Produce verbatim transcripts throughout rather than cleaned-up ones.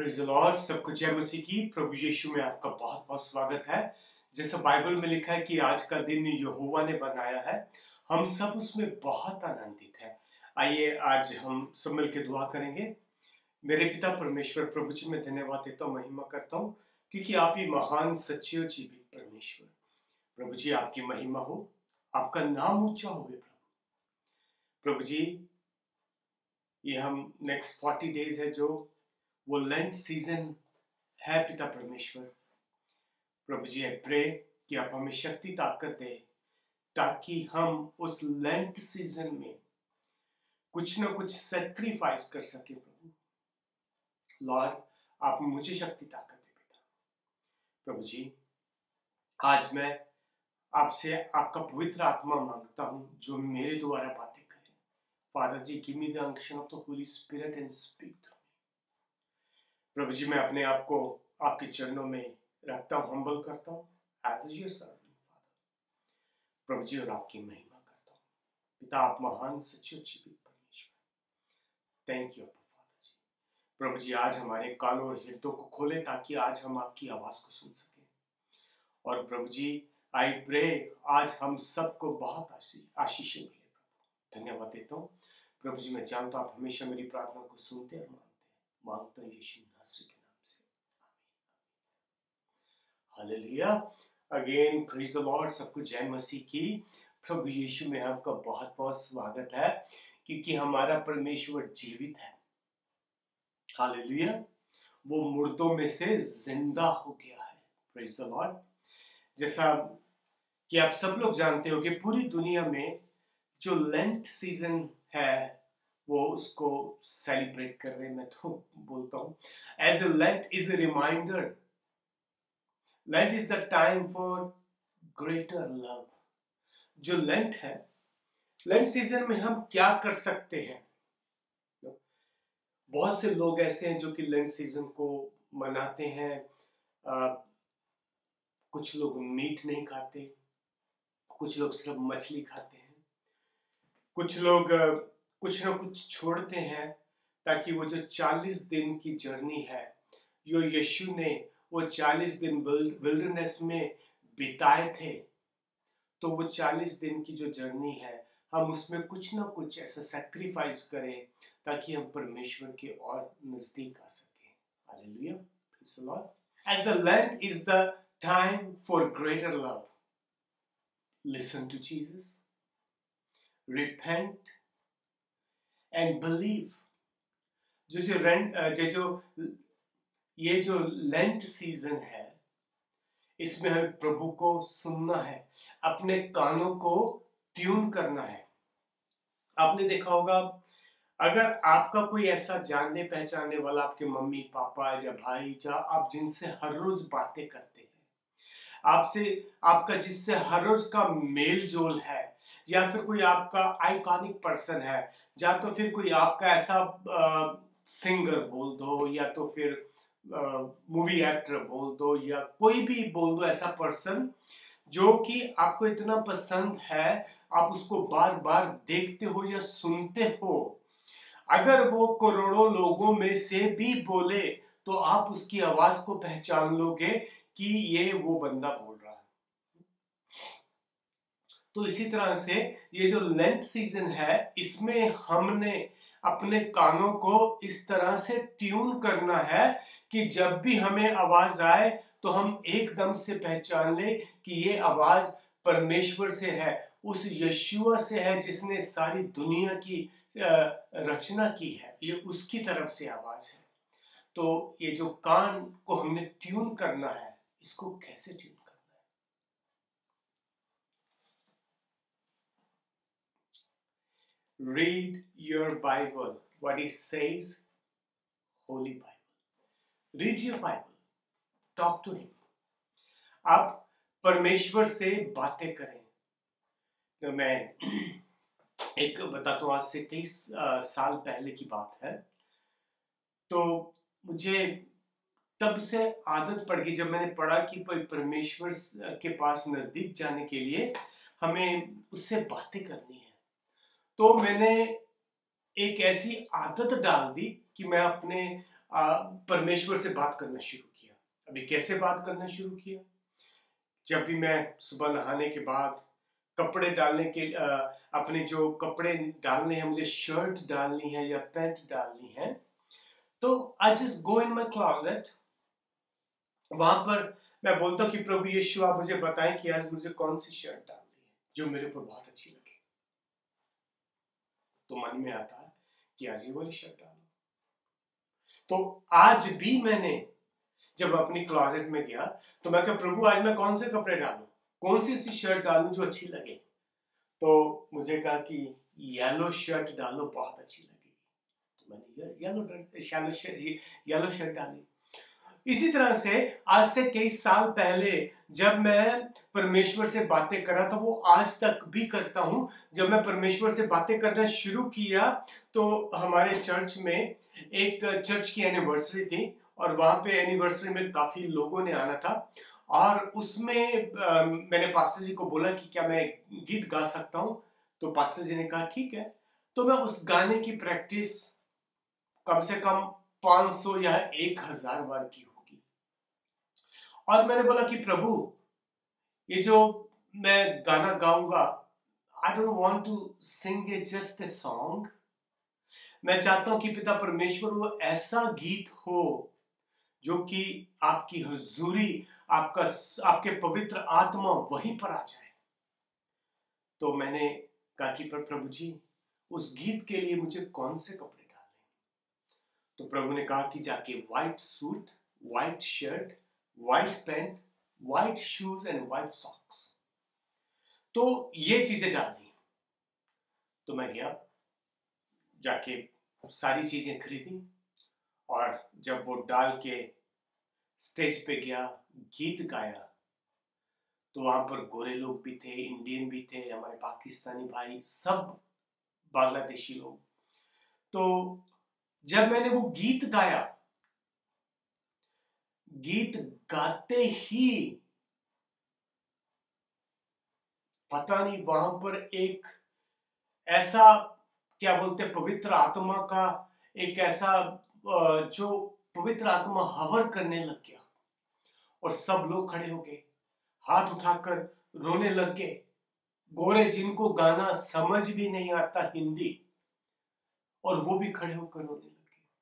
Praise the lord. सबको जय मसीह की। प्रभु यीशु में आपका बहुत बहुत स्वागत है। जैसा बाइबल में लिखा है कि आज का दिन यहोवा ने बनाया है, हम सब उसमें बहुत आनंदित हैं। आइए आज हम सब मिल के दुआ करेंगे। मेरे पिता परमेश्वर, प्रभु जी मैं धन्यवाद देता हूँ, महिमा करता हूँ, क्योंकि आप ही महान सच्चे और जीवित परमेश्वर। प्रभु जी आपकी महिमा हो, आपका नाम ऊंचा हो प्रभु। प्रभु जी ये हम नेक्स्ट फोर्टी डेज है जो वो लेंट सीजन है पिता परमेश्वर। प्रभु जी आई प्रे कि आप हमें शक्ति ताकत दे ताकि हम उस लेंट सीजन में कुछ ना कुछ सेक्रीफाइस कर सके प्रभु। लॉर्ड आप मुझे शक्ति ताकत दे पिता। प्रभु जी आज मैं आपसे आपका पवित्र आत्मा मांगता हूं जो मेरे द्वारा बातें करे। Father ji give me the unction of the holy spirit and speak through. प्रभु जी मैं अपने आप को आपके चरणों में रखता हूँ, हम्बल करता हूँ एज योर सर्वेंट फादर। प्रभु जी और आपकी महिमा करता हूँ पिता। आप महान सच्चे जीवित परमेश्वर। Thank you father ji. प्रभु जी आज हमारे कानों और हृदयों को खोले ताकि आज हम आपकी आवाज को सुन सकें। और प्रभु जी आई प्रे आज हम सबको बहुत आशीष मिले प्रभु। धन्यवाद देता हूँ प्रभु जी। मैं जानता हूँ आप हमेशा मेरी प्रार्थना को सुनते और मानते हैं। मांगता हूँ यीशु नासरी के नाम से, hallelujah. Again praise the lord. सबको जय मसीह की। प्रभु यीशु में आपका बहुत बहुत स्वागत है, क्योंकि हमारा परमेश्वर जीवित है। हालेलुया। वो मुर्दों में से जिंदा हो गया है। Praise the lord. जैसा कि आप सब लोग जानते हो कि पूरी दुनिया में जो लेंट सीजन है वो उसको सेलिब्रेट कर रहे हैं। मैं तो बोलता हूं as a Lent is a reminder. Lent is the time for greater love. जो लेंट है, लेंट सीजन में हम क्या कर सकते हैं? बहुत से लोग ऐसे हैं जो कि लेंट सीजन को मनाते हैं। आ, कुछ लोग मीट नहीं खाते, कुछ लोग सिर्फ मछली खाते हैं, कुछ लोग कुछ ना कुछ छोड़ते हैं ताकि वो जो चालीस दिन की जर्नी है जो यीशु ने वो चालीस दिन विल्डरनेस में बिताए थे, तो वो चालीस दिन की जो जर्नी है हम उसमें कुछ ना कुछ ऐसा सैक्रिफाइस करें ताकि हम परमेश्वर के और नजदीक आ सके। Hallelujah. Praise the Lord. As the Lent is the time for greater love, listen to Jesus, repent and believe. जो जो रेंट जो जो ये जो लेंट सीजन है इसमें हमें प्रभु को सुनना है, अपने कानों को ट्यून करना है। आपने देखा होगा अगर आपका कोई ऐसा जानने पहचानने वाला, आपके मम्मी पापा या भाई या आप जिनसे हर रोज बातें करते हैं, आपसे आपका जिससे हर रोज का मेल जोल है, या फिर कोई आपका आइकॉनिक पर्सन है, या तो फिर कोई आपका ऐसा आ, सिंगर बोल दो, या तो फिर मूवी एक्टर बोल दो, या कोई भी बोल दो, ऐसा पर्सन जो कि आपको इतना पसंद है, आप उसको बार बार देखते हो या सुनते हो, अगर वो करोड़ों लोगों में से भी बोले तो आप उसकी आवाज को पहचान लोगे कि ये वो बंदा बोल रहा है। तो इसी तरह से ये जो लेंट सीजन है इसमें हमने अपने कानों को इस तरह से ट्यून करना है कि जब भी हमें आवाज आए तो हम एकदम से पहचान ले कि ये आवाज परमेश्वर से है, उस यशुआ से है जिसने सारी दुनिया की रचना की है, ये उसकी तरफ से आवाज है। तो ये जो कान को हमने ट्यून करना है, इसको कैसे ट्यून करना है? Read your Bible, what it says, Holy Bible. Read your Bible, talk to him. आप परमेश्वर से बातें करें। तो मैं एक बताता हूँ, आज से तेईस साल पहले की बात है। तो मुझे तब से आदत पड़ गई, जब मैंने पढ़ा कि परमेश्वर के पास नजदीक जाने के लिए हमें उससे बातें करनी है, तो मैंने एक ऐसी आदत डाल दी कि मैं अपने परमेश्वर से बात करना शुरू किया। अभी कैसे बात करना शुरू किया? जब भी मैं सुबह नहाने के बाद कपड़े डालने के आ, अपने जो कपड़े डालने हैं, मुझे शर्ट डालनी है या पैंट डालनी है, तो I just go in my closet. वहां पर मैं बोलता हूँ कि प्रभु यीशु आप मुझे बताएं कि आज मुझे कौन सी शर्ट डालनी है जो मेरे ऊपर बहुत अच्छी लगे। तो मन में आता है कि आज ये वाली शर्ट डालो। तो आज भी मैंने जब अपनी क्लोजेट में गया तो मैं कहा प्रभु आज मैं कौन से कपड़े डालूं, कौन सी ऐसी शर्ट डालूं जो अच्छी लगे। तो मुझे कहा कि येलो शर्ट डालो, बहुत अच्छी लगेगी। तो मैंने येलो शर्ट येलो शर्ट डाली। इसी तरह से आज से कई साल पहले जब मैं परमेश्वर से बातें करा था, वो आज तक भी करता हूं। जब मैं परमेश्वर से बातें करना शुरू किया तो हमारे चर्च में एक चर्च की एनिवर्सरी थी और वहां पे एनिवर्सरी में काफी लोगों ने आना था और उसमें आ, मैंने पास्टर जी को बोला कि क्या मैं गीत गा सकता हूं। तो पास्टर जी ने कहा ठीक है। तो मैं उस गाने की प्रैक्टिस कम से कम पाँच सौ या एक हज़ार बार की होगी और मैंने बोला कि प्रभु ये जो मैं गाना गाऊंगा, I don't want to sing a just a song. मैं चाहता हूं कि पिता परमेश्वर वो ऐसा गीत हो जो कि आपकी हुजूरी, आपका आपके पवित्र आत्मा वहीं पर आ जाए। तो मैंने कहा कि प्रभु जी उस गीत के लिए मुझे कौन से कपड़े डालें। तो प्रभु ने कहा कि जाके white suit, white shirt, white pant, white shoes and white socks, तो ये चीजें डाल दी। तो मैं गया, जाके सारी चीजें खरीदी और जब वो डाल के स्टेज पे गया, गीत गाया, तो वहां पर गोरे लोग भी थे, इंडियन भी थे, हमारे पाकिस्तानी भाई, सब बांग्लादेशी लोग। तो जब मैंने वो गीत गाया, गीत गाते ही पता नहीं वहां पर एक ऐसा क्या बोलते पवित्र आत्मा का एक ऐसा जो पवित्र आत्मा हवर करने लग गया और सब लोग खड़े हो गए, हाथ उठाकर रोने लग गए। गोरे जिनको गाना समझ भी नहीं आता हिंदी, और वो भी खड़े होकर रोने लगे।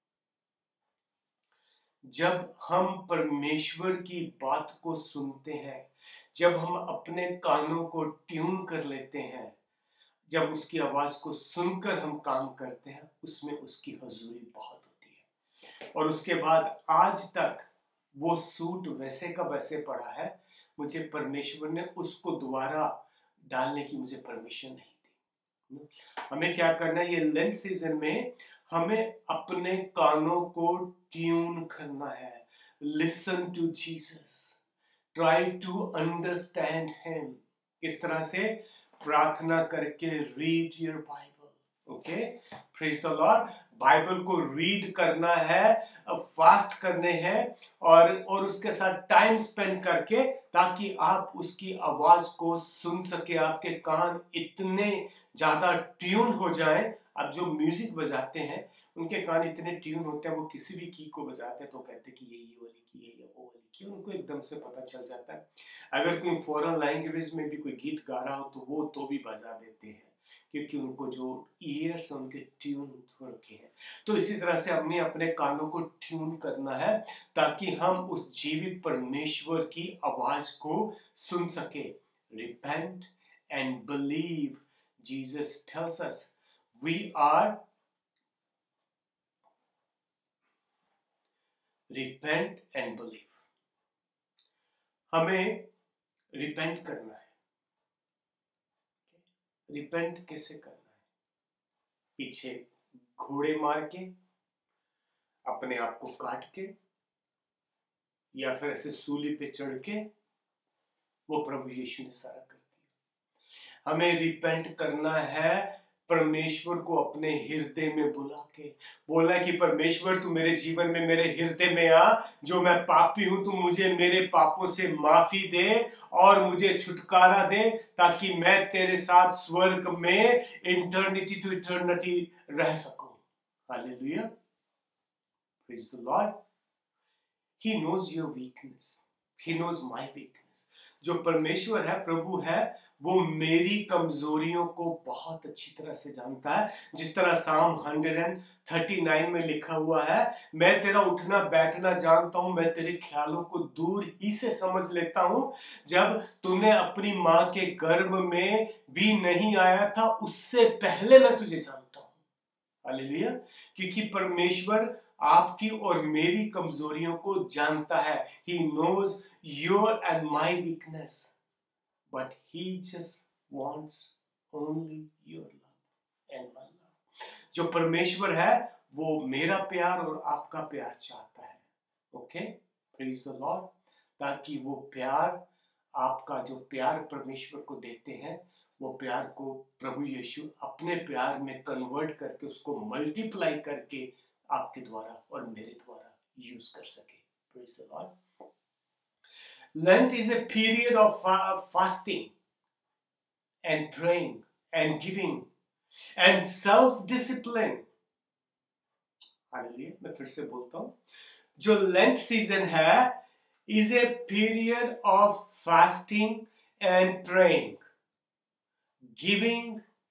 जब हम परमेश्वर की बात को सुनते हैं, जब हम अपने कानों को ट्यून कर लेते हैं, जब उसकी आवाज को सुनकर हम काम करते हैं, उसमें उसकी हुजूरी बहुत होती है। और उसके बाद आज तक वो सूट वैसे का वैसे पड़ा है। मुझे परमेश्वर ने उसको दोबारा डालने की मुझे परमिशन नहीं दी। हमें क्या करना है, ये लेंट सीजन में हमें अपने कानों को ट्यून करना है। Listen to Jesus, try to understand him. किस तरह से? प्रार्थना करके read your Bible. Okay, praise the Lord. Bible को रीड करना है, फास्ट करने हैं और और उसके साथ टाइम स्पेंड करके, ताकि आप उसकी आवाज को सुन सके। आपके कान इतने ज्यादा ट्यून हो जाएं। अब जो म्यूजिक बजाते हैं उनके कान इतने ट्यून होते हैं, वो किसी भी की को बजाते हैं तो कहते हैं कि ये ये वाली की है, ये वो वाली की है, उनको एकदम से पता चल जाता है। अगर कोई फॉरेन लैंग्वेज में भी कोई गीत गा रहा हो तो वो तो भी बजा देते हैं, क्योंकि उनको जो ईयर्स उनके ट्यून हो रखे हैं। तो इसी तरह से हमें अपने कानों को ट्यून करना है ताकि हम उस जीवित परमेश्वर की आवाज को सुन सके। Repent and believe, Jesus tells us we are repent and believe. हमें रिपेंट करना है। रिपेंट कैसे करना है? पीछे घोड़े मार के, अपने आप को काट के, या फिर ऐसे सूली पे चढ़ के, वो प्रभु यीशु ने सारा कर दिया। हमें रिपेंट करना है परमेश्वर को अपने हृदय में बुला के। बोला कि परमेश्वर तू मेरे जीवन में, मेरे हृदय में आ, जो मैं पापी हूं, तू मुझे मेरे पापों से माफी दे और मुझे छुटकारा दे, ताकि मैं तेरे साथ स्वर्ग में इंटरनिटी टू इटर्निटी रह सकूं। Hallelujah. Praise the Lord. He knows your weakness. He knows my weakness. जो परमेश्वर है, प्रभु है, वो मेरी कमजोरियों को बहुत अच्छी तरह से जानता है। जिस तरह साम एक सौ उनतालीस में लिखा हुआ है, मैं तेरा उठना बैठना जानता हूं, मैं तेरे ख्यालों को दूर ही से समझ लेता हूं। जब तूने अपनी मां के गर्भ में भी नहीं आया था, उससे पहले मैं तुझे जानता हूं। हालेलुया। क्योंकि परमेश्वर आपकी और मेरी कमजोरियों को जानता है। He knows your and my weakness, but he just wants only your love and my love. जो परमेश्वर है वो मेरा प्यार और आपका प्यार चाहता है। Okay, praise the Lord. ताकि वो प्यार, आपका जो प्यार परमेश्वर को देते हैं, वो प्यार को प्रभु यीशु अपने प्यार में कन्वर्ट करके, उसको मल्टीप्लाई करके आपके द्वारा और मेरे द्वारा यूज कर सके। Praise the Lord. Lent is a period of fa- fasting and praying and giving and self-discipline. Hallelujah. मैं फिर से बोलता हूं, जो लेंट सीजन है is a period of fasting and praying, giving,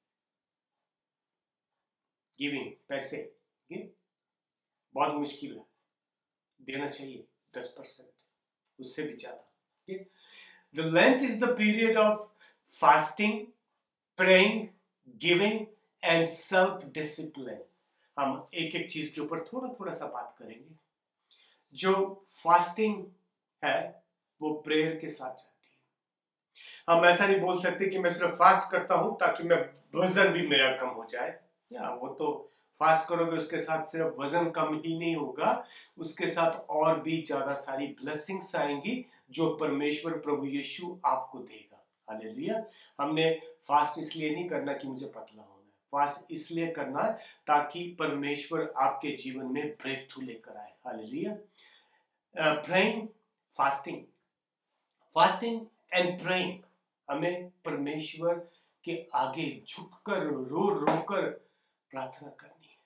giving पैसे, okay? बहुत मुश्किल है, देना चाहिए दस परसेंट, उससे भी ज्यादा। okay? The Lent is the period of fasting, praying, giving and self-discipline. हम एक एक चीज के ऊपर थोड़ा थोड़ा सा बात करेंगे। जो फास्टिंग है वो प्रेयर के साथ जाती है। हम ऐसा नहीं बोल सकते कि मैं सिर्फ फास्ट करता हूं ताकि मैं वजन भी मेरा कम हो जाए। या वो तो फास्ट करोगे, उसके साथ सिर्फ वजन कम ही नहीं होगा, उसके साथ और भी ज्यादा सारी ब्लेसिंग्स आएंगी जो परमेश्वर प्रभु यीशु आपको देगा। हालेलुया। हमने फास्ट इसलिए नहीं करना कि मुझे पतला होना है, फास्ट इसलिए करना है ताकि परमेश्वर आपके जीवन में ब्रेक थ्रू लेकर आए। Hallelujah. Praying, fasting, fasting and praying, हमें परमेश्वर के आगे झुककर रो रो कर प्रार्थना करनी है।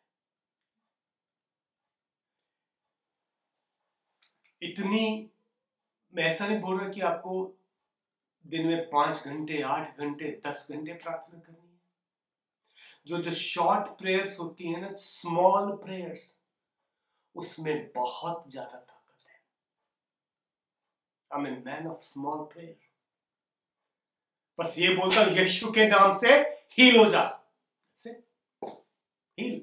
इतनी, मैं ऐसा नहीं बोल रहा कि आपको दिन में पांच घंटे, आठ घंटे, दस घंटे प्रार्थना करनी है। जो जो शॉर्ट प्रेयर्स होती है ना, स्मॉल प्रेयर्स, उसमें बहुत ज्यादा ताकत है। I am a man of small prayer. बस ये बोलता हूं, यीशु के नाम से हील हो जा, हील।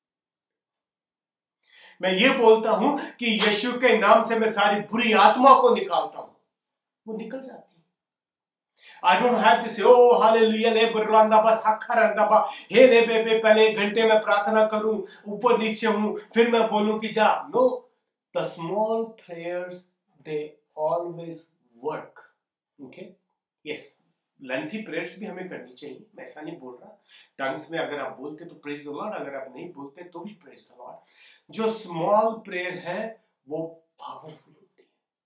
मैं ये बोलता हूं कि यीशु के नाम से मैं सारी बुरी आत्मा को निकालता हूं, वो निकल जाती है। I don't have to say, oh hallelujah, ले बरंदा बा साखरंदा बा, हे ले बे बे, पहले एक घंटे में प्रार्थना करूं, ऊपर नीचे हूं, फिर मैं बोलूं कि जा। No, the small prayers, they always work. Okay? Yes, lengthy prayers भी हमें करनी चाहिए, मैं ऐसा नहीं बोल रहा। टंग्स में अगर आप बोलते तो प्रेज द लॉर्ड, अगर आप नहीं बोलते तो भी प्रेज द लॉर्ड। जो स्मॉल प्रेयर है वो पावरफुल होती है।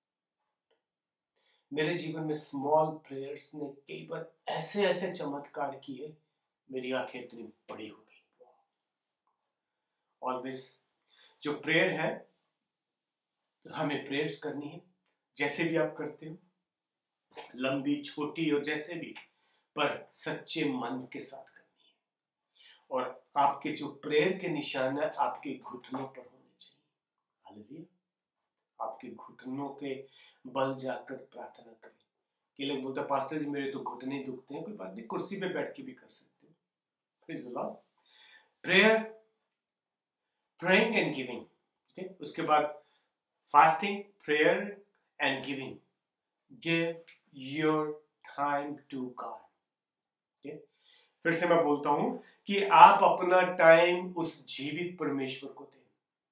मेरे जीवन में स्मॉल प्रेयर्स ने कई बार ऐसे ऐसे चमत्कार किए, मेरी आंखें इतनी बड़ी हो गई। ऑलवेज जो प्रेयर है, हमें प्रेयर्स करनी है, जैसे भी आप करते हो, लंबी छोटी और जैसे भी, पर सच्चे मन के साथ करनी है। और आपके जो प्रेयर के निशान है आपके घुटनों पर होने चाहिए। हालेलुया। आपके घुटनों के बल जाकर प्रार्थना करें। कि लोग बोलते हैं पास्टर जी मेरे तो घुटने दुखते हैं, कोई बात नहीं, कुर्सी पे बैठ के भी कर सकते हो। Praise the Lord. Prayer, praying and giving, ठीक है। उसके बाद fasting, prayer and giving. Give your time to God. फिर से मैं बोलता हूं कि आप अपना टाइम उस जीवित परमेश्वर को दें।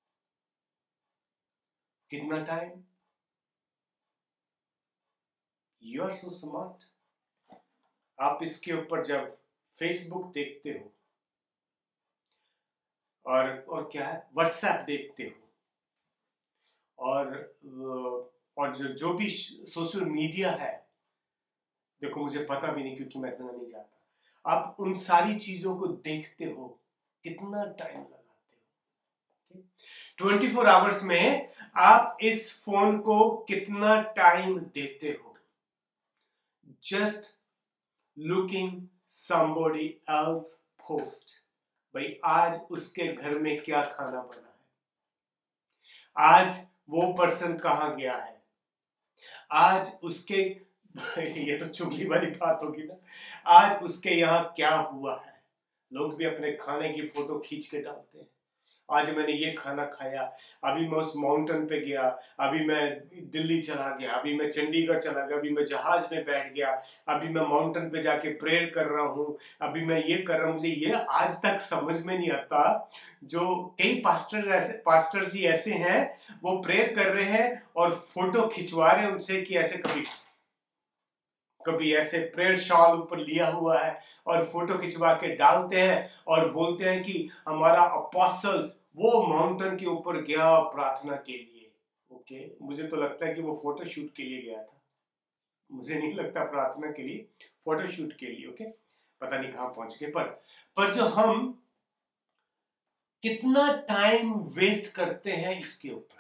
कितना time? You are so smart. आप इसके ऊपर जब फेसबुक देखते हो और और क्या है, व्हाट्सएप देखते हो और और जो जो भी सोशल मीडिया है, देखो मुझे पता भी नहीं क्योंकि मैं इतना नहीं जाता। आप उन सारी चीजों को देखते हो, कितना टाइम लगाते हो, ट्वेंटी फोर आवर्स में आप इस फोन को कितना टाइम देते हो? Just looking somebody else post, भाई आज उसके घर में क्या खाना बना है, आज वो पर्सन कहाँ गया है, आज उसके ये तो चुगली वाली बात होगी ना, आज उसके यहाँ क्या हुआ है। लोग भी अपने खाने की फोटो खींच के डालते हैं, आज मैंने ये खाना खाया, अभी मैं उस माउंटेन पे गया, अभी मैं दिल्ली चला गया, अभी मैं चंडीगढ़ चला गया, अभी मैं जहाज में बैठ गया, अभी मैं माउंटेन पे जाके प्रेयर कर रहा हूँ, अभी मैं ये कर रहा हूँ। मुझे ये आज तक समझ में नहीं आता, जो कई पास्टर ऐसे पास्टर जी ऐसे हैं, वो प्रेयर कर रहे हैं और फोटो खिंचवा रहे हैं उनसे कि ऐसे कभी कभी ऐसे प्रेयर शॉल ऊपर लिया हुआ है और फोटो खिंचवा के डालते हैं और बोलते हैं कि हमारा अपोस्टल्स वो माउंटेन के ऊपर गया प्रार्थना के लिए। ओके, मुझे तो लगता है कि वो फोटो शूट के लिए गया था, मुझे नहीं लगता प्रार्थना के लिए, फोटो शूट के लिए। ओके, पता नहीं कहां पहुंच गए। पर पर जो हम कितना टाइम वेस्ट करते हैं इसके ऊपर।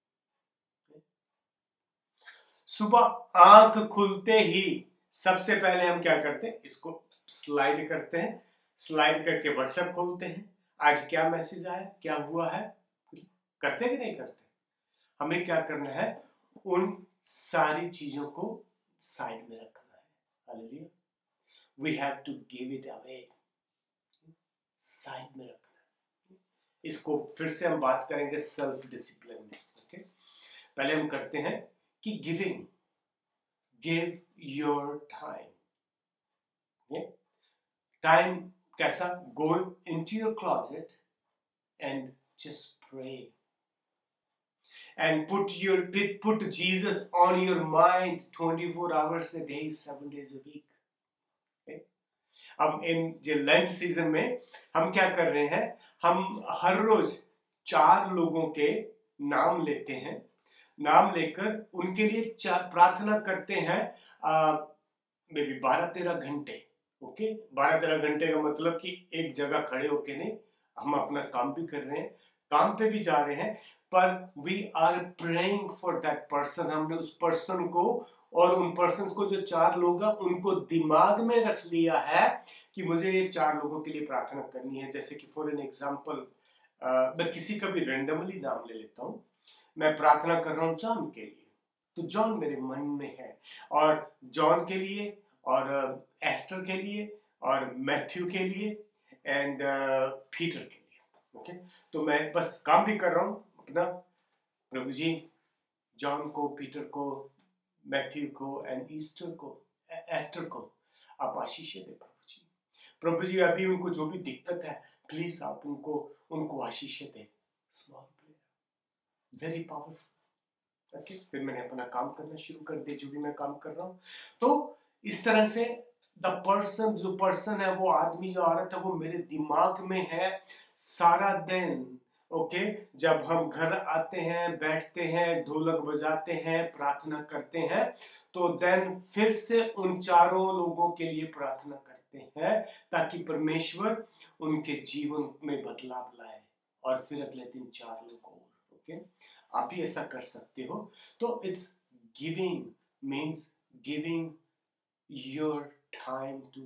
सुबह आंख खुलते ही सबसे पहले हम क्या करते हैं, इसको स्लाइड करते हैं, स्लाइड करके व्हाट्सएप खोलते हैं, आज क्या मैसेज आया, क्या हुआ है, करते कि नहीं करते। हमें क्या करना है, उन सारी चीजों को साइड में रखना है। Hallelujah, we have to give it away, side में रखना है। इसको फिर से हम बात करेंगे सेल्फ डिसिप्लिन में। ओके, पहले हम करते हैं कि giving, give your time. Time कैसा, go into your closet and just pray and put your put Jesus on your mind twenty four hours a day, seven days a week. अब इन जो लंच सीजन में हम क्या कर रहे हैं, हम हर रोज चार लोगों के नाम लेते हैं, नाम लेकर उनके लिए प्रार्थना करते हैं, मे बी बारह तेरह घंटे। ओके, बारह तेरह घंटे का मतलब कि एक जगह खड़े होके नहीं, हम अपना काम भी कर रहे हैं, काम पे भी जा रहे हैं, पर we are praying for that person. हमने उस पर्सन को और उन पर्सन को, जो चार लोग हैं, उनको दिमाग में रख लिया है कि मुझे ये चार लोगों के लिए प्रार्थना करनी है। जैसे कि फॉर एन एग्जाम्पल, मैं किसी का भी रेंडमली नाम ले लेता हूँ, मैं प्रार्थना कर रहा हूँ जॉन के लिए, तो जॉन मेरे मन में है, और जॉन के लिए और एस्टर के लिए और मैथ्यू के लिए एंड पीटर के लिए। ओके, तो मैं बस काम भी कर रहा हूँ अपना, प्रभु जी जॉन को, पीटर को, मैथ्यू को एंड ईस्टर को, एस्टर को आप आशीष दे प्रभु जी। प्रभु जी अभी उनको जो भी दिक्कत है, प्लीज आप उनको उनको आशीष दे। Small prayer, very powerful. Okay, फिर मैंने अपना काम करना शुरू कर दिया, जो भी मैं काम कर रहा हूँ। तो इस तरह से द पर्सन, जो पर्सन है, वो आदमी, जो औरत है, वो मेरे दिमाग में है सारा दिन। ओके, जब हम घर आते हैं, बैठते हैं, ढोलक बजाते हैं, प्रार्थना करते हैं, तो देन फिर से उन चारों लोगों के लिए प्रार्थना करते हैं ताकि परमेश्वर उनके जीवन में बदलाव लाए, और फिर अगले दिन चार लोग और। ओके, आप भी ऐसा कर सकते हो। तो it's giving means giving your time to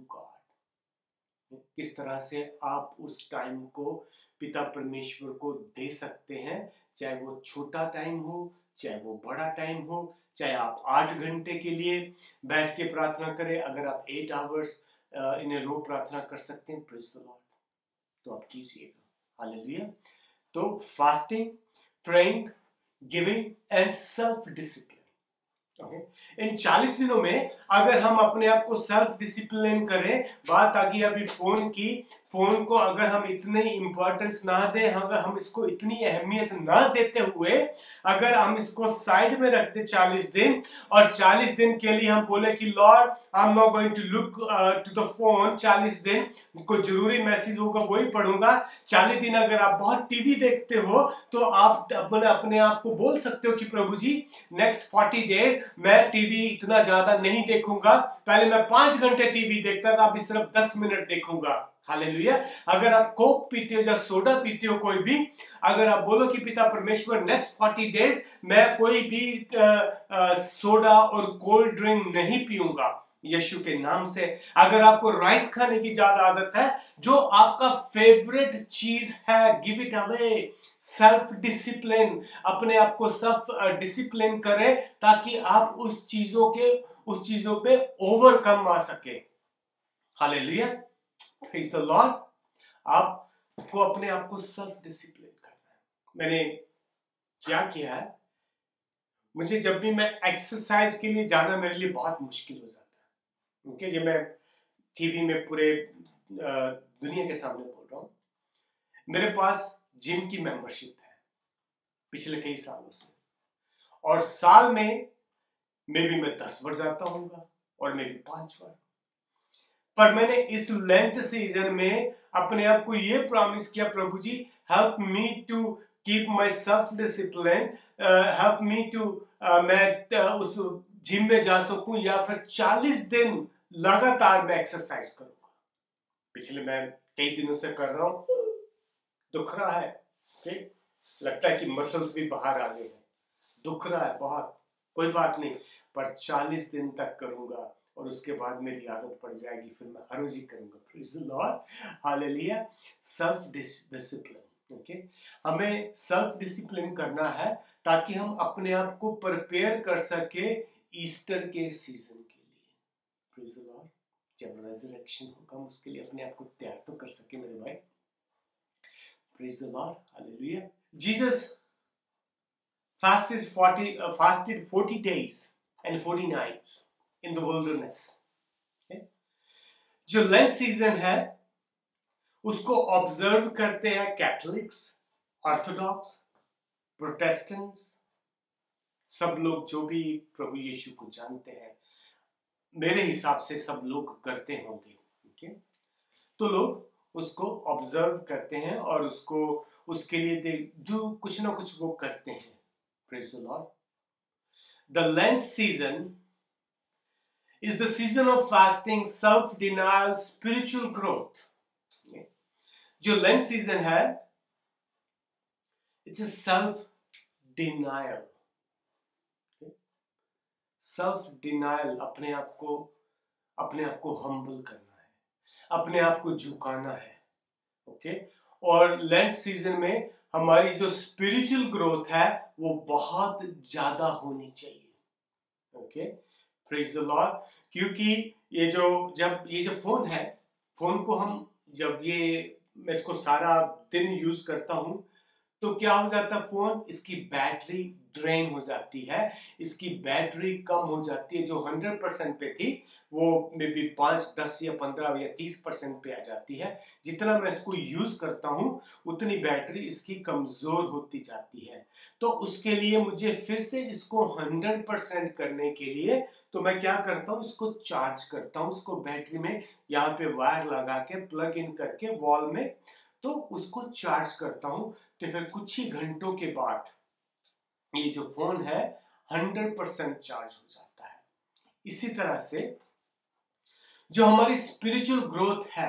God. किस तरह से आप उस टाइम को पिता परमेश्वर को दे सकते हैं, चाहे वो छोटा टाइम हो, चाहे वो बड़ा टाइम हो, चाहे आप आठ घंटे के लिए बैठ के प्रार्थना करें, अगर आप एट आवर्स इन ए रो प्रार्थना कर सकते हैं, प्रेज द लॉर्ड, तो आप कीजिएगा। हालेलुया। तो fasting, praying, giving and self discipline. Okay, इन चालीस दिनों में अगर हम अपने आप को सेल्फ डिसिप्लिन करें, बात आ गई अभी फोन की, फोन को अगर हम इतने इंपॉर्टेंस ना दें, अगर हम इसको इतनी अहमियत ना देते हुए अगर हम इसको साइड में रख दें चालीस दिन, और चालीस दिन के लिए हम बोले कि Lord I am not going to look to the phone, चालीस दिन कोई जरूरी मैसेज होगा वही पढ़ूंगा। चालीस दिन अगर आप बहुत टीवी देखते हो, तो आप अपने अपने आप को बोल सकते हो कि प्रभु जी नेक्स्ट फोर्टी डेज मैं टीवी इतना ज्यादा नहीं देखूंगा, पहले मैं पांच घंटे टीवी देखता था, अभी सिर्फ दस मिनट देखूंगा। हालेलुया। अगर आप कोक पीते हो या सोडा पीते हो कोई भी, अगर आप बोलो कि पिता परमेश्वर नेक्स्ट फोर्टी डेज मैं कोई भी आ, आ, सोडा और कोल्ड ड्रिंक नहीं पीऊंगा यीशु के नाम से। अगर आपको राइस खाने की ज्यादा आदत है, जो आपका फेवरेट चीज है, give it away. Self discipline, अपने आप को सेल्फ डिसिप्लिन करें ताकि आप उस चीजों के उस चीजों पे ओवरकम आ सके। Hallelujah, praise the Lord. आपको अपने आप को सेल्फ डिसिप्लिन करना है। मैंने क्या किया है, मुझे जब भी मैं एक्सरसाइज के लिए जाना मेरे लिए बहुत मुश्किल हो जाता है। ओके, ये मैं टीवी में पूरे दुनिया के सामने बोल रहा हूं। मेरे पास जिम की मेंबरशिप है पिछले कई सालों से, और साल में मे भी मैं दस बार जाता हूँ और मे भी पांच बार। पर मैंने इस लेंट सीजन में अपने आप को ये प्रॉमिस किया, प्रभु जी help me to keep my self discipline, help me to मैं uh, उस जिम में जा सकूं या फिर चालीस दिन लगातार मैं एक्सरसाइज करूंगा। पिछले मैं कई दिनों से कर रहा हूं, दुख रहा है, okay? लगता है कि मसल्स भी बाहर आ गए हैं, दुख रहा है बहुत, कोई बात नहीं, पर चालीस दिन तक करूंगा और उसके बाद मेरी आदत पड़ जाएगी, फिर मैं हर रोज ही करूंगा। Praise the Lord, hallelujah. Self discipline, okay, हमें सेल्फ डिसिप्लिन करना है ताकि हम अपने आप को प्रिपेयर कर सके ईस्टर के सीजन के लिए। प्रेज़ द लॉर्ड, जब रेजरेक्शन होगा हम उसके लिए अपने आप को तैयार तो कर सके मेरे भाई। Praise the Lord, hallelujah. Jesus fasted forty uh, fasted forty days and forty nights in the wilderness. okay? जो लेंट सीजन है उसको ऑब्जर्व करते हैं कैथोलिक्स, ऑर्थोडॉक्स, प्रोटेस्टेंट्स, सब लोग जो भी प्रभु यीशु को जानते हैं, मेरे हिसाब से सब लोग करते होंगे। okay? तो लोग उसको ऑब्जर्व करते हैं और उसको उसके लिए जो कुछ ना कुछ वो करते हैं। Praise the Lord. The Lent season is the season of fasting, self-denial, spiritual growth. Okay. जो Lent season है, it's a self-denial. Okay. Self-denial, अपने आप को अपने आप को humble करना है, अपने आप को झुकाना है। Okay okay? और Lent season में हमारी जो स्पिरिचुअल ग्रोथ है वो बहुत ज्यादा होनी चाहिए। Okay, praise the Lord. क्योंकि ये जो जब ये जो फोन है, फोन को हम जब ये मैं इसको सारा दिन यूज करता हूं तो क्या हो जाता है, फोन इसकी बैटरी ड्रेन हो जाती है, इसकी बैटरी कम हो जाती है। जो हंड्रेड परसेंट पे थी वो मे बी पाँच दस या पंद्रह या तीस परसेंट पे आ जाती है। जितना मैं इसको यूज करता हूं उतनी बैटरी इसकी कमजोर होती जाती है। तो उसके लिए मुझे फिर से इसको हंड्रेड परसेंट करने के लिए तो मैं क्या करता हूं, इसको चार्ज करता हूं, इसको बैटरी में यहाँ पे वायर लगा के प्लग इन करके वॉल में, तो उसको चार्ज करता हूं। तो फिर कुछ ही घंटों के बाद ये जो फोन है हंड्रेड परसेंट चार्ज हो जाता है। इसी तरह से जो हमारी स्पिरिचुअल ग्रोथ है,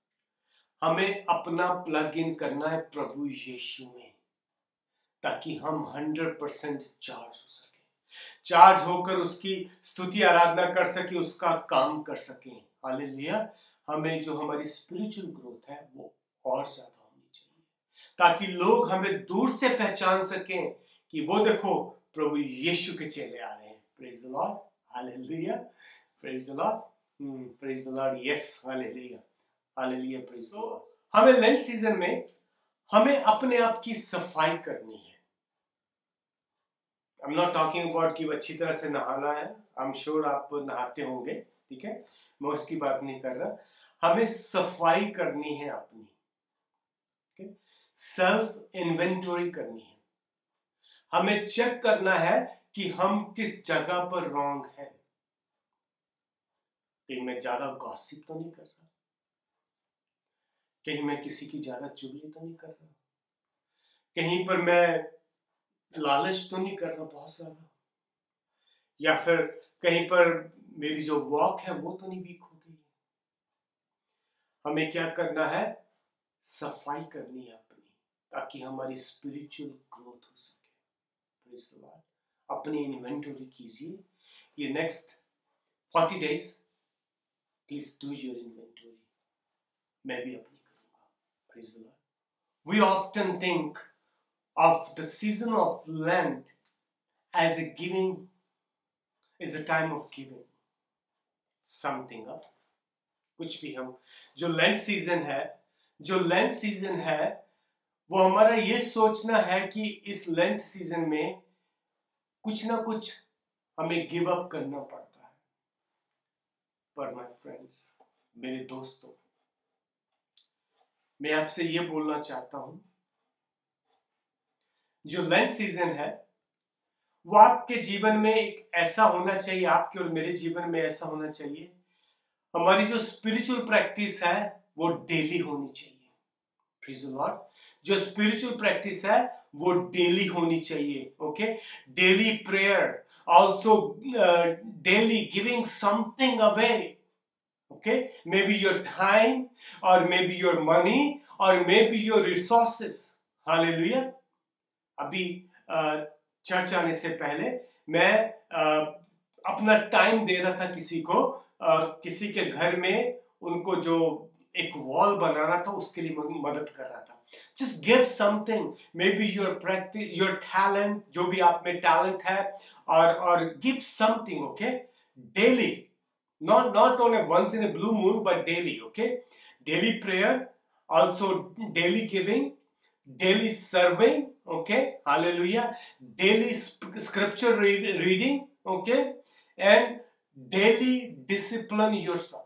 हमें अपना प्लग इन करना है प्रभु यीशु में, ताकि हम हंड्रेड परसेंट चार्ज हो सके, चार्ज होकर उसकी स्तुति आराधना कर सके, उसका काम कर सके। हालेलुया। हमें जो हमारी स्पिरिचुअल ग्रोथ है वो और ज्यादा होनी चाहिए, ताकि लोग हमें दूर से पहचान सकें कि वो देखो प्रभु यीशु के चेले आ रहे हैं। Praise the Lord, hallelujah, praise the Lord, praise the Lord, yes, hallelujah, hallelujah, praise the Lord. हमें लेंट सीजन में हमें अपने आप की सफाई करनी है। I am not talking about कि अच्छी तरह से नहाना है, आई एम श्योर आप नहाते होंगे, ठीक है, मैं उसकी बात नहीं कर रहा। हमें सफाई करनी है अपनी, सेल्फ इन्वेंटरी करनी है। हमें चेक करना है कि हम किस जगह पर रॉन्ग हैं। कहीं मैं ज्यादा गॉसिप तो नहीं कर रहा, कहीं मैं किसी की ज्यादा चुगली तो नहीं कर रहा, कहीं पर मैं लालच तो नहीं कर रहा बहुत ज्यादा, या फिर कहीं पर मेरी जो वॉक है वो तो नहीं वीक हो गई। हमें क्या करना है? सफाई करनी है अपनी, ताकि हमारी स्पिरिचुअल ग्रोथ हो सके। Praise the Lord. अपनी इन्वेंटरी कीजिए। ये next forty days please do your inventory. मैं भी अपनी करूंगा। Praise the Lord. We often think of the season of Lent as a giving, is a time of giving something up. कुछ भी हम जो लेंट सीजन है जो लेंट सीजन है वो हमारा ये सोचना है कि इस लेंट सीजन में कुछ ना कुछ हमें गिव अप करना पड़ता है। पर माय फ्रेंड्स, मेरे दोस्तों, मैं आपसे ये बोलना चाहता हूं, जो लेंट सीजन है वो आपके जीवन में एक ऐसा होना चाहिए, आपके और मेरे जीवन में ऐसा होना चाहिए, हमारी जो स्पिरिचुअल प्रैक्टिस है वो डेली होनी चाहिए। Praise the Lord. जो स्पिरिचुअल प्रैक्टिस है वो डेली होनी चाहिए। Okay, daily prayer, also daily giving something away. Okay, maybe your time और मे बी योर मनी और maybe your resources. Hallelujah. अभी चर्च आने से पहले मैं आ, अपना टाइम दे रहा था किसी को, आ, किसी के घर में उनको जो एक वॉल बनाना था उसके लिए मदद कर रहा था। Just give something, maybe your practice, your talent, जो भी आप में टैलेंट है, और और give something. Okay, daily, not not on a once in a blue moon, but daily. Okay, daily prayer, also daily giving, daily serving, okay, hallelujah, daily scripture read, reading, okay, and daily discipline yourself,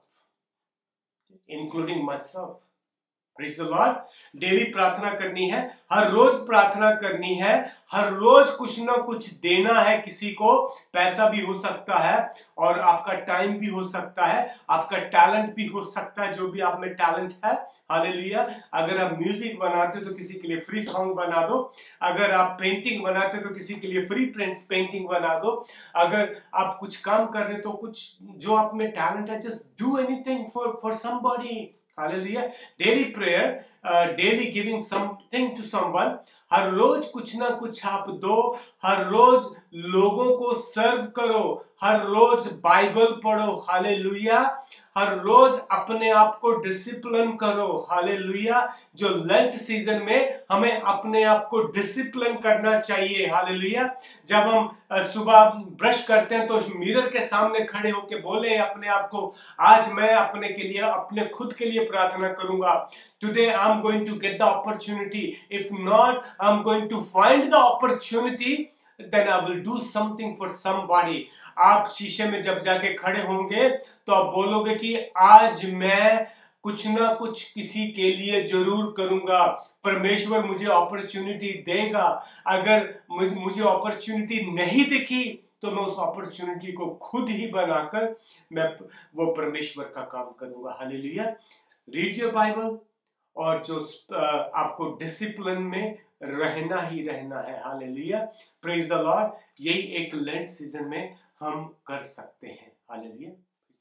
including myself. Praise the Lord. Daily प्रार्थना करनी है, हर रोज प्रार्थना करनी है, हर रोज कुछ ना कुछ देना है किसी को। पैसा भी हो सकता है और आपका टाइम भी हो सकता है, आपका टैलेंट भी हो सकता है, जो भी आप में टैलेंट है। हालेलुया। अगर आप म्यूजिक बनाते हो तो किसी के लिए फ्री सॉन्ग बना दो। अगर आप पेंटिंग बनाते हो तो किसी के लिए फ्री पेंटिंग बना दो। अगर आप कुछ काम कर रहे हो तो कुछ जो आप में टैलेंट है, just do anything for for somebody. Hallelujah. Daily prayer, daily giving something to someone, हर रोज कुछ ना कुछ आप दो, हर रोज लोगों को सर्व करो, हर रोज बाइबल पढ़ो। हालेलुया। हर रोज अपने आप को डिसिप्लिन करो। हालेलुया। जो लेंट सीजन में हमें अपने आप को डिसिप्लिन करना चाहिए। हालेलुया। जब हम सुबह ब्रश करते हैं तो मिरर के सामने खड़े होकर बोले अपने आप को, आज मैं अपने के लिए, अपने खुद के लिए प्रार्थना करूंगा। Today I'm going to get the opportunity. If not, I'm going to find the opportunity. Then I will do something for somebody. आप शीशे में जब जाके खड़े होंगे तो आप बोलोगे कि आज मैं कुछ ना कुछ किसी के लिए जरूर करूंगा। परमेश्वर मुझे अपॉर्चुनिटी देगा। अगर मुझे अपॉर्चुनिटी नहीं दिखी तो मैं उस अपॉर्चुनिटी को खुद ही बनाकर मैं वो परमेश्वर का काम करूंगा। हालेलुया। रीड योर बाइबल, और जो आपको डिसिप्लिन में रहना ही रहना है। हालेलुया। Praise the Lord. यही एक लेंट सीजन में हम कर सकते हैं। हालेलुया।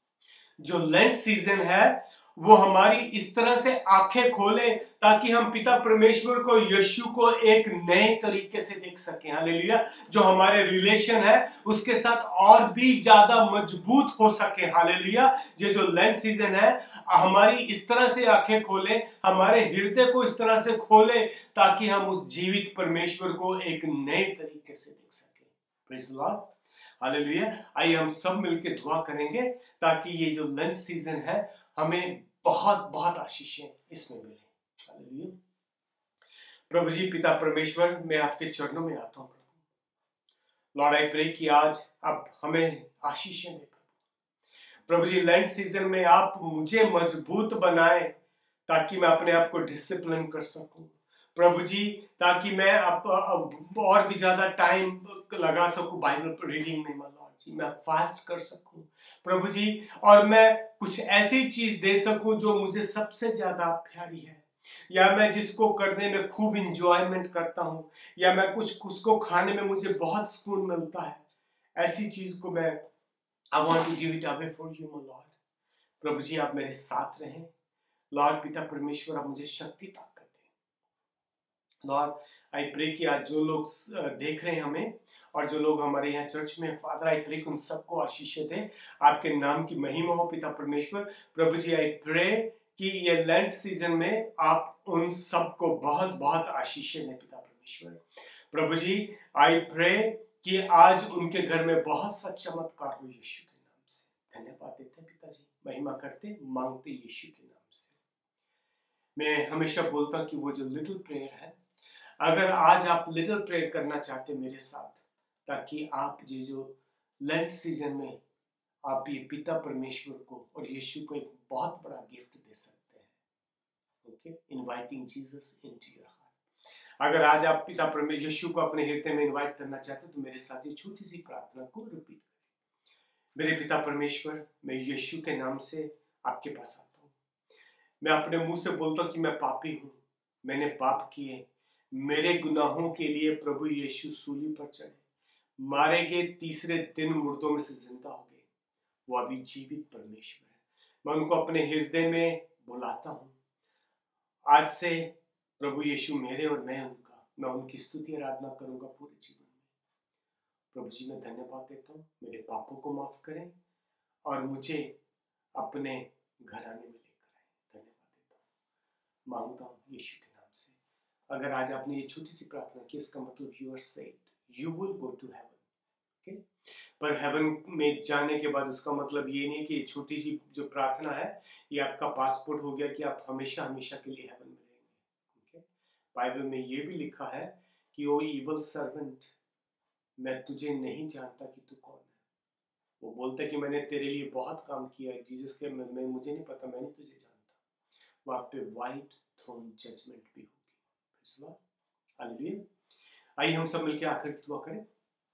जो लेंट सीजन है वो हमारी इस तरह से आंखें खोले ताकि हम पिता परमेश्वर को, यीशु को एक नए तरीके से देख सकें। हालेलुया। जो हमारे रिलेशन है उसके साथ और भी ज्यादा मजबूत हो सके। हालेलुया। ये जो लेंट सीजन है हमारी इस तरह से आंखें खोले, हमारे हृदय को इस तरह से खोले ताकि हम उस जीवित परमेश्वर को एक नए तरीके से देख सकें। Praise the Lord. हालेलुया। आइए हम सब मिलकर दुआ करेंगे ताकि ये जो लेंट सीजन है हमें बहुत बहुत आशीषें इसमें मिले। हालेलुया। प्रभु जी, पिता परमेश्वर, मैं आपके चरणों में आता हूं प्रभु। लॉर्ड, आई प्रे कि आज आप हमें आशीषें दें प्रभु जी। लेंट सीजन में आप मुझे मजबूत बनाए ताकि मैं अपने आप को डिसिप्लिन कर सकूं प्रभु जी, ताकि मैं आप और भी ज्यादा टाइम लगा सकूं बाइबल रीडिंग में। लॉर्ड जी, मैं फास्ट कर सकूं प्रभु जी, और मैं कुछ ऐसी चीज दे सकूं जो मुझे सबसे ज्यादा प्यारी है, या मैं जिसको करने में खूब इंजॉयमेंट करता हूं, या मैं कुछ उसको खाने में मुझे बहुत सुकून मिलता है। ऐसी चीज को मैं I want to give it away for you, my Lord. प्रभु जी, आप मेरे साथ रहें, लॉर्ड पिता परमेश्वर, आप मुझे शक्ति ताकत दें। लॉर्ड आई प्रे कि आज जो लोग देख रहे हैं हमें और जो लोग हमारे यहाँ चर्च में, फादर आई प्रे कि उन सबको आशीष दें, आपके नाम की महिमा हो पिता परमेश्वर। प्रभु जी आई प्रे कि ये लेंट सीजन में आप उन सबको बहुत बहुत आशीष दें पिता परमेश्वर। प्रभु जी आई प्रे कि आज उनके घर में बहुत सा चमत्कार हो यीशु के नाम से। धन्यवाद देते हैं पिताजी, महिमा करते मांगते यीशु के नाम से। मैं हमेशा बोलता कि वो जो लिटिल प्रेयर है, अगर आज आप लिटिल प्रेयर करना चाहते मेरे साथ, ताकि आप ये जो लेंट सीजन में आप ये पिता परमेश्वर को और यीशु को एक बहुत बड़ा गिफ्ट दे सकते हैं। Okay, inviting Jesus into your heart. अगर आज आप पिता परमेश्वर यीशु को अपने हृदय में इनवाइट करना चाहते हैं तो मेरे साथ ये छोटी सी प्रार्थना को रिपीट करें। मेरे पिता परमेश्वर, मैं यीशु के नाम से आपके पास आता हूँ। मैं अपने मुंह से बोलता हूँ कि मैं पापी हूँ, मैंने पाप किए, मेरे गुनाहों के लिए प्रभु यीशु सूली पर चढ़े, मारे गए, तीसरे दिन मुर्दों में से जिंदा हो गए, वो अभी जीवित परमेश्वर है। मैं उनको अपने हृदय में बुलाता हूँ। आज से प्रभु यीशु मेरे और मैं उनका, मैं उनकी स्तुति आराधना करूंगा पूरे जीवन में। प्रभु जी मैं धन्यवाद देता हूँ, मेरे पापों को माफ करें और मुझे अपने घराने में लेकर आए। धन्यवाद देता हूँ, मांगता हूँ यीशु के नाम से। अगर आज आपने ये छोटी सी प्रार्थना की, इसका मतलब you are saved, you will go to heaven. Okay, पर हेवन में जाने के बाद उसका मतलब ये नहीं कि ये छोटी सी जो प्रार्थना है ये आपका पासपोर्ट हो गया कि आप हमेशा हमेशा के लिए हेवन में रहेंगे। ओके, बाइबल में ये भी लिखा है कि ओ इवल सर्वेंट, मैं तुझे नहीं जानता कि तू कौन है। वो बोलता है कि मैंने तेरे लिए बहुत काम किया है जीसस के, मैं, मैं मुझे नहीं पता, मैं नहीं तुझे जानता। वहां पे व्हाइट थ्रोन जजमेंट भी होगी। हालेलुया। आइए हम सब मिलकर आखिर की दुआ करें।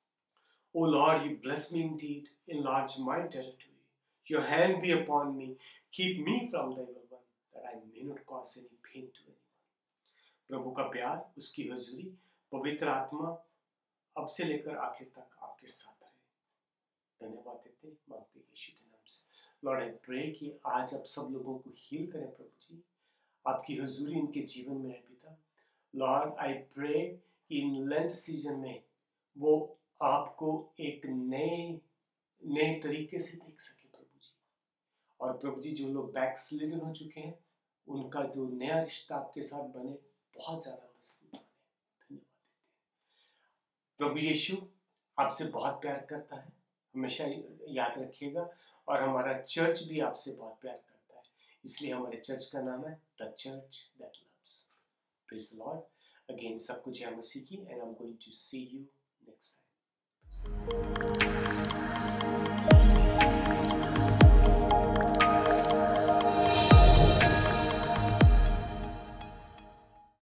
O Lord, you bless me indeed, enlarge my territory. Your hand be upon me, keep me from the evil one, that I may not cause any pain to anyone. प्रभु का प्यार, उसकी हुजूरी, पवित्र आत्मा अब से लेकर आखिर तक आपके साथ रहे। धन्यवाद देते मांगते यीशु के नाम से। लॉर्ड आई प्रे कि आज आप सब लोगों को हील करें प्रभु जी, आपकी हुजूरी इनके जीवन में है पिता। लॉर्ड आई प्रे कि इन लेंट सीजन में वो आपको एक नए नए तरीके से देख सके प्रभु जी। और प्रभु जी जो लोग बैकस्लिडन हो चुके हैं, उनका जो नया रिश्ता आपके साथ बने, बहुत ज्यादा मजबूत बने। धन्यवाद देते हैं प्रभु यीशु, आपसे बहुत प्यार करता है, हमेशा याद रखिएगा। और हमारा चर्च भी आपसे बहुत प्यार करता है, इसलिए हमारे चर्च का नाम है the church that loves. Praise the Lord. Again सबको जय मसीह की, and I am going to see you next time.